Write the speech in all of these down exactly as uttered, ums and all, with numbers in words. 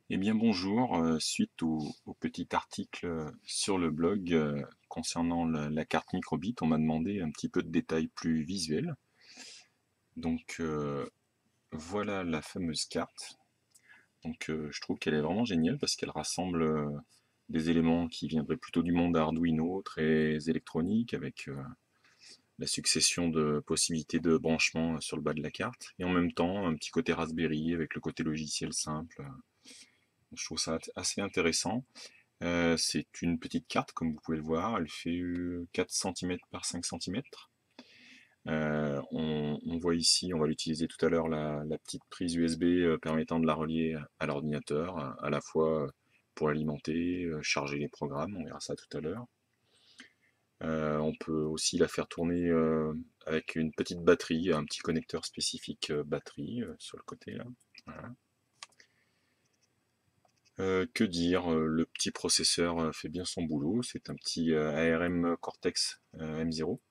Eh bien bonjour, euh, suite au, au petit article euh, sur le blog euh, concernant la, la carte microbit, on m'a demandé un petit peu de détails plus visuels. Donc euh, voilà la fameuse carte. Donc euh, je trouve qu'elle est vraiment géniale parce qu'elle rassemble euh, des éléments qui viendraient plutôt du monde Arduino, très électronique, avec euh, la succession de possibilités de branchement euh, sur le bas de la carte, et en même temps un petit côté Raspberry avec le côté logiciel simple. Je trouve ça assez intéressant. Euh, c'est une petite carte, comme vous pouvez le voir. Elle fait euh, quatre centimètres par cinq centimètres. Euh, on, on voit ici, on va l'utiliser tout à l'heure, la, la petite prise U S B euh, permettant de la relier à l'ordinateur, à, à la fois pour l'alimenter, euh, charger les programmes, on verra ça tout à l'heure. Euh, on peut aussi la faire tourner euh, avec une petite batterie, un petit connecteur spécifique euh, batterie euh, sur le côté là. Voilà. Euh, que dire, euh, le petit processeur euh, fait bien son boulot, c'est un petit euh, A R M Cortex euh, M zéro.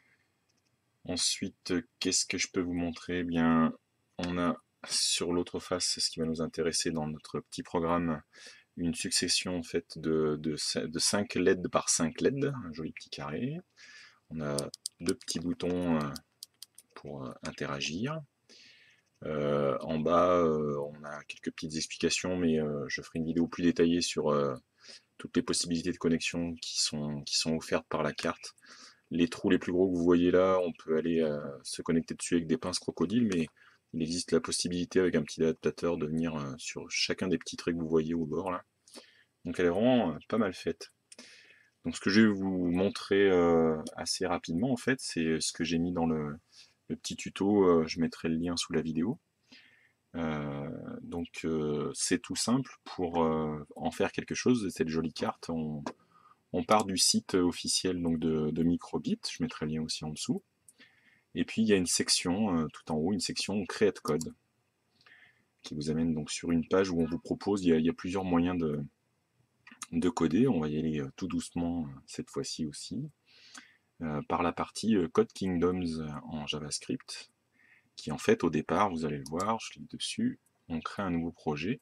Ensuite, euh, qu'est-ce que je peux vous montrer? Eh bien, on a sur l'autre face, ce qui va nous intéresser dans notre petit programme, une succession en fait de, de, de cinq L E D par cinq L E D, un joli petit carré. On a deux petits boutons euh, pour euh, interagir. Euh, en bas, euh, on a quelques petites explications, mais euh, je ferai une vidéo plus détaillée sur euh, toutes les possibilités de connexion qui sont, qui sont offertes par la carte. Les trous les plus gros que vous voyez là, on peut aller euh, se connecter dessus avec des pinces crocodiles, mais il existe la possibilité avec un petit adaptateur de venir euh, sur chacun des petits traits que vous voyez au bord là. Donc elle est vraiment euh, pas mal faite. Donc ce que je vais vous montrer euh, assez rapidement en fait, c'est ce que j'ai mis dans le, le petit tuto, euh, je mettrai le lien sous la vidéo. Euh, donc euh, c'est tout simple pour euh, en faire quelque chose de cette jolie carte. On, on part du site officiel donc de, de Microbit, je mettrai le lien aussi en dessous. Et puis il y a une section euh, tout en haut, une section Create Code, qui vous amène donc sur une page où on vous propose, il y a, il y a plusieurs moyens de, de coder. On va y aller euh, tout doucement euh, cette fois-ci aussi, euh, par la partie euh, Code Kingdoms en JavaScript, qui en fait au départ, vous allez le voir, je clique dessus, on crée un nouveau projet.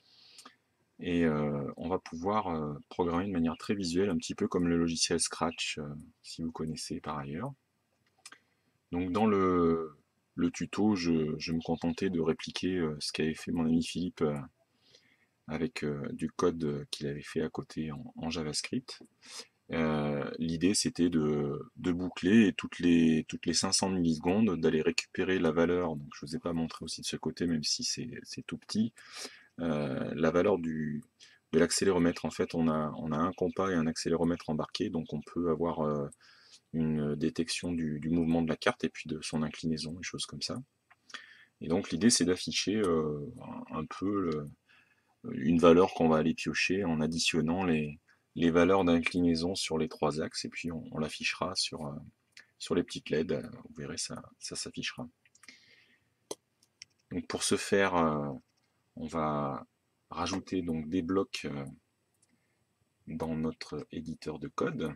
Et euh, on va pouvoir euh, programmer de manière très visuelle, un petit peu comme le logiciel Scratch, euh, si vous connaissez par ailleurs. Donc dans le, le tuto, je, je me contentais de répliquer euh, ce qu'avait fait mon ami Philippe euh, avec euh, du code qu'il avait fait à côté en, en JavaScript. Euh, L'idée c'était de, de boucler et toutes les, toutes les cinq cents millisecondes d'aller récupérer la valeur, donc je ne vous ai pas montré aussi de ce côté même si c'est tout petit, euh, la valeur du, de l'accéléromètre. En fait on a, on a un compas et un accéléromètre embarqué, donc on peut avoir euh, une détection du, du mouvement de la carte et puis de son inclinaison, des choses comme ça. Et donc l'idée c'est d'afficher euh, un, un peu le, une valeur qu'on va aller piocher en additionnant les, les valeurs d'inclinaison sur les trois axes et puis on, on l'affichera sur, euh, sur les petites L E D, vous verrez ça, ça s'affichera. Donc pour ce faire, euh, on va rajouter donc des blocs euh, dans notre éditeur de code.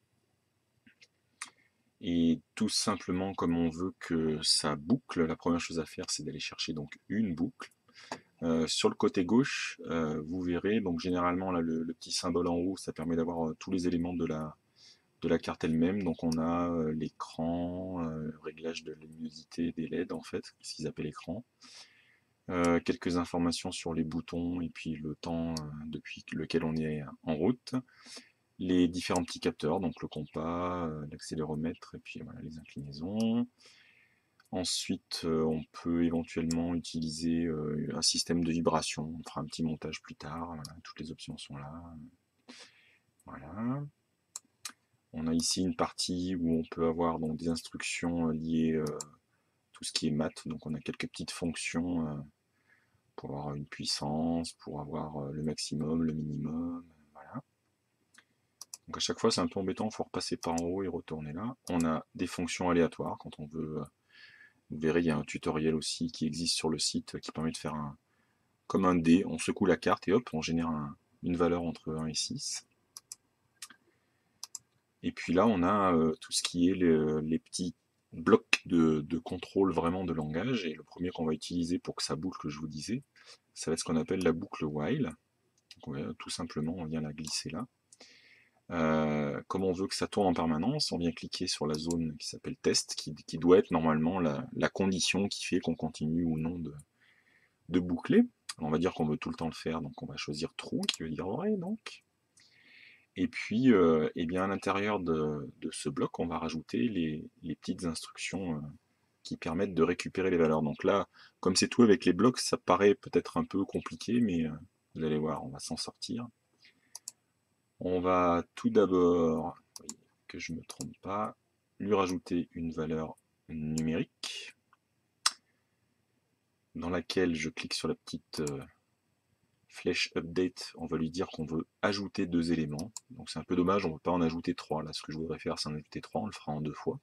Et tout simplement, comme on veut que ça boucle, la première chose à faire, c'est d'aller chercher donc une boucle. Euh, sur le côté gauche, euh, vous verrez, donc généralement là, le, le petit symbole en haut, ça permet d'avoir euh, tous les éléments de la, de la carte elle-même. Donc on a euh, l'écran, euh, réglage de luminosité des L E D en fait, ce qu'ils appellent l'écran. Euh, quelques informations sur les boutons et puis le temps euh, depuis lequel on est en route. Les différents petits capteurs, donc le compas, euh, l'accéléromètre et puis voilà, les inclinaisons. Ensuite, euh, on peut éventuellement utiliser euh, un système de vibration. On fera un petit montage plus tard. Voilà, toutes les options sont là. Voilà. On a ici une partie où on peut avoir donc, des instructions liées à euh, tout ce qui est maths. Donc on a quelques petites fonctions euh, pour avoir une puissance, pour avoir euh, le maximum, le minimum. Voilà. Donc à chaque fois c'est un peu embêtant, il faut repasser par en haut et retourner là. On a des fonctions aléatoires quand on veut. Vous verrez, il y a un tutoriel aussi qui existe sur le site qui permet de faire un, comme un dé, on secoue la carte et hop, on génère un, une valeur entre un et six. Et puis là, on a euh, tout ce qui est le, les petits blocs de, de contrôle vraiment de langage. Et le premier qu'on va utiliser pour que ça boucle, que je vous disais, ça va être ce qu'on appelle la boucle while. Donc, ouais, tout simplement, on vient la glisser là. Euh, comme on veut que ça tourne en permanence, on vient cliquer sur la zone qui s'appelle test, qui, qui doit être normalement la, la condition qui fait qu'on continue ou non de, de boucler. On va dire qu'on veut tout le temps le faire, donc on va choisir true, qui veut dire vrai, donc. Et puis, euh, eh bien, à l'intérieur de, de ce bloc, on va rajouter les, les petites instructions euh, qui permettent de récupérer les valeurs. Donc là, comme c'est tout avec les blocs, ça paraît peut-être un peu compliqué, mais euh, vous allez voir, on va s'en sortir. On va tout d'abord, que je ne me trompe pas, lui rajouter une valeur numérique dans laquelle je clique sur la petite euh, flèche update. On va lui dire qu'on veut ajouter deux éléments. Donc c'est un peu dommage, on ne peut pas en ajouter trois. Là, ce que je voudrais faire, c'est en ajouter trois, on le fera en deux fois.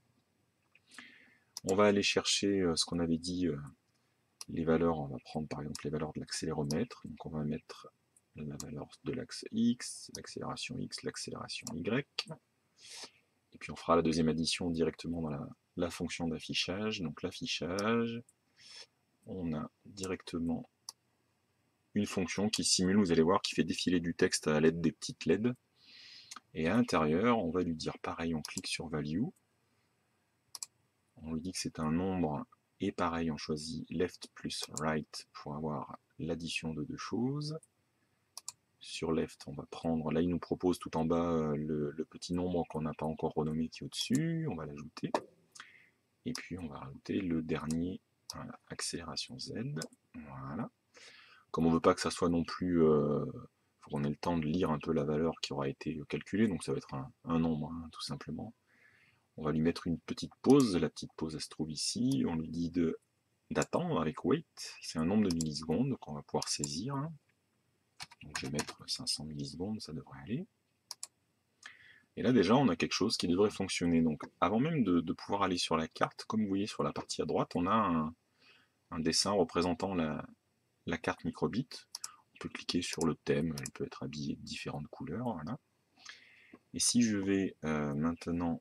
On va aller chercher euh, ce qu'on avait dit, euh, les valeurs. On va prendre par exemple les valeurs de l'accéléromètre. Donc on va mettre la valeur de l'axe X, l'accélération X, l'accélération Y. Et puis on fera la deuxième addition directement dans la, la fonction d'affichage. Donc l'affichage, on a directement une fonction qui simule, vous allez voir, qui fait défiler du texte à l'aide des petites L E D. Et à l'intérieur, on va lui dire pareil, on clique sur value. On lui dit que c'est un nombre. Et pareil, on choisit left plus right pour avoir l'addition de deux choses. Sur left, on va prendre, là il nous propose tout en bas le, le petit nombre qu'on n'a pas encore renommé qui est au-dessus, on va l'ajouter. Et puis on va rajouter le dernier, voilà, accélération Z. Voilà. Comme on ne veut pas que ça soit non plus, euh, faut qu'on ait le temps de lire un peu la valeur qui aura été calculée, donc ça va être un, un nombre, hein, tout simplement. On va lui mettre une petite pause, la petite pause elle se trouve ici, on lui dit de d'attendre avec wait, c'est un nombre de millisecondes qu'on va pouvoir saisir. Donc je vais mettre cinq cents millisecondes, ça devrait aller. Et là déjà on a quelque chose qui devrait fonctionner. Donc avant même de, de pouvoir aller sur la carte, comme vous voyez sur la partie à droite, on a un, un dessin représentant la, la carte microbit. On peut cliquer sur le thème, elle peut être habillée de différentes couleurs. Voilà. Et si je vais euh, maintenant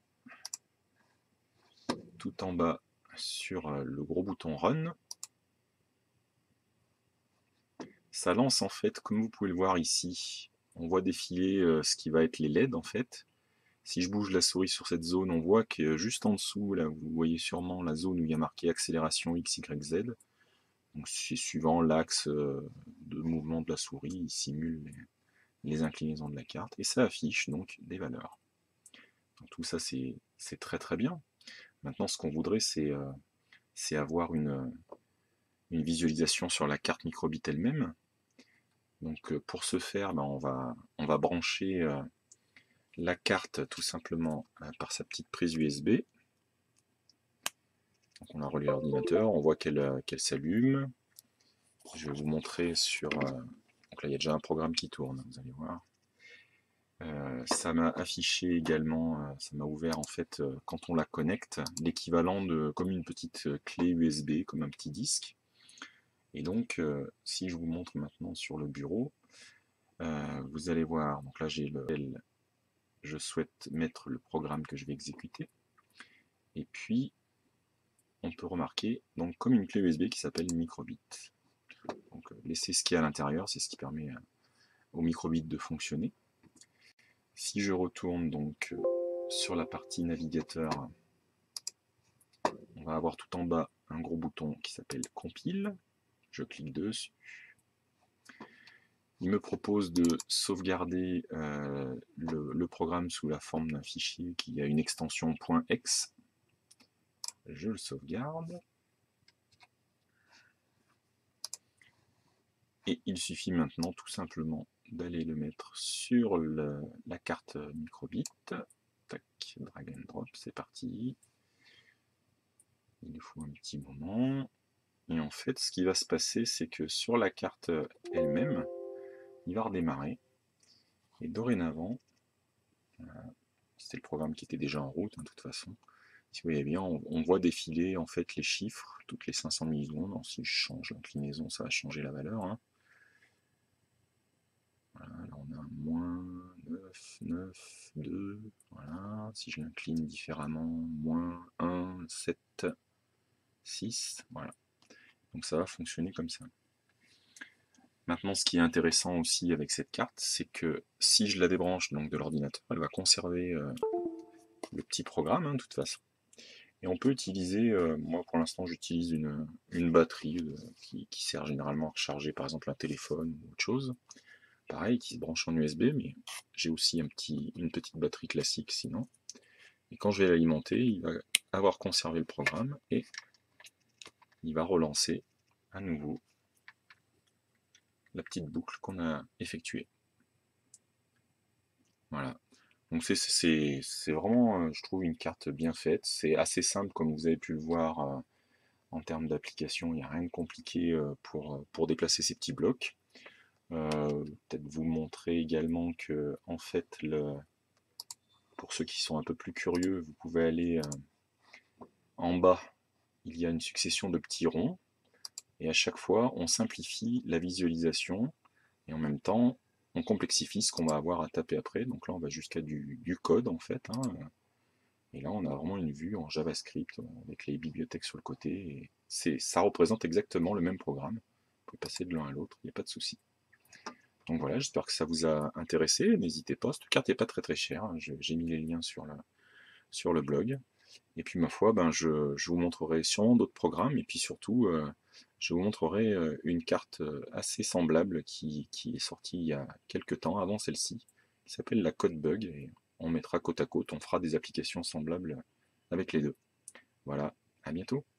tout en bas sur le gros bouton Run, ça lance en fait, comme vous pouvez le voir ici, on voit défiler euh, ce qui va être les L E D en fait. Si je bouge la souris sur cette zone, on voit que juste en dessous, là, vous voyez sûrement la zone où il y a marqué accélération X, Y, Z. Donc c'est suivant l'axe de mouvement de la souris, il simule les, les inclinaisons de la carte, et ça affiche donc des valeurs. Donc tout ça c'est très très bien. Maintenant ce qu'on voudrait c'est euh, avoir une, une visualisation sur la carte microbit elle-même. Donc pour ce faire, ben, on, va, on va brancher euh, la carte tout simplement euh, par sa petite prise U S B. Donc on la relie à l'ordinateur, on voit qu'elle qu'elle s'allume. Je vais vous montrer sur... Euh, donc là, il y a déjà un programme qui tourne, vous allez voir. Euh, ça m'a affiché également, euh, ça m'a ouvert en fait, euh, quand on la connecte, l'équivalent de comme une petite clé U S B, comme un petit disque. Et donc, euh, si je vous montre maintenant sur le bureau, euh, vous allez voir, donc là j'ai le... Je souhaite mettre le programme que je vais exécuter. Et puis, on peut remarquer donc comme une clé U S B qui s'appelle microbit. Donc laisser ce qu'il y a à l'intérieur, c'est ce qui permet au microbit de fonctionner. Si je retourne donc sur la partie navigateur, on va avoir tout en bas un gros bouton qui s'appelle compile. Je clique dessus. Il me propose de sauvegarder euh, le, le programme sous la forme d'un fichier qui a une extension .exe. Je le sauvegarde. Et il suffit maintenant tout simplement d'aller le mettre sur le, la carte microbit. Tac, drag and drop, c'est parti. Il nous faut un petit moment. Et en fait, ce qui va se passer, c'est que sur la carte elle-même, il va redémarrer. Et dorénavant, voilà, c'était le programme qui était déjà en route, hein, de toute façon. Si vous voyez bien, on, on voit défiler en fait les chiffres toutes les cinq cents millisecondes. Alors, si je change l'inclinaison, ça va changer la valeur. Hein. Voilà, là on a un moins neuf, neuf, deux, voilà, si je l'incline différemment, moins un, sept, six, voilà. Donc ça va fonctionner comme ça. Maintenant, ce qui est intéressant aussi avec cette carte, c'est que si je la débranche donc de l'ordinateur, elle va conserver euh, le petit programme, hein, de toute façon. Et on peut utiliser, euh, moi pour l'instant j'utilise une, une batterie euh, qui, qui sert généralement à recharger par exemple un téléphone ou autre chose. Pareil, qui se branche en U S B, mais j'ai aussi un petit, une petite batterie classique sinon. Et quand je vais l'alimenter, il va avoir conservé le programme et il va relancer à nouveau la petite boucle qu'on a effectuée. Voilà. Donc c'est c'est- c'est vraiment, euh, je trouve, une carte bien faite. C'est assez simple comme vous avez pu le voir euh, en termes d'application. Il n'y a rien de compliqué euh, pour, euh, pour déplacer ces petits blocs. Euh, Peut-être vous montrer également que en fait, le, pour ceux qui sont un peu plus curieux, vous pouvez aller euh, en bas. Il y a une succession de petits ronds et à chaque fois, on simplifie la visualisation et en même temps, on complexifie ce qu'on va avoir à taper après. Donc là, on va jusqu'à du, du code en fait, hein. Et là, on a vraiment une vue en JavaScript avec les bibliothèques sur le côté. Et c'est, ça représente exactement le même programme. Vous pouvez passer de l'un à l'autre, il n'y a pas de souci. Donc voilà, j'espère que ça vous a intéressé. N'hésitez pas, cette carte n'est pas très très chère. J'ai mis les liens sur le, sur le blog. Et puis ma foi, ben, je, je vous montrerai sûrement d'autres programmes. Et puis surtout, euh, je vous montrerai euh, une carte euh, assez semblable qui, qui est sortie il y a quelques temps avant celle-ci, qui s'appelle la Codebug. Et on mettra côte à côte, on fera des applications semblables avec les deux. Voilà, à bientôt.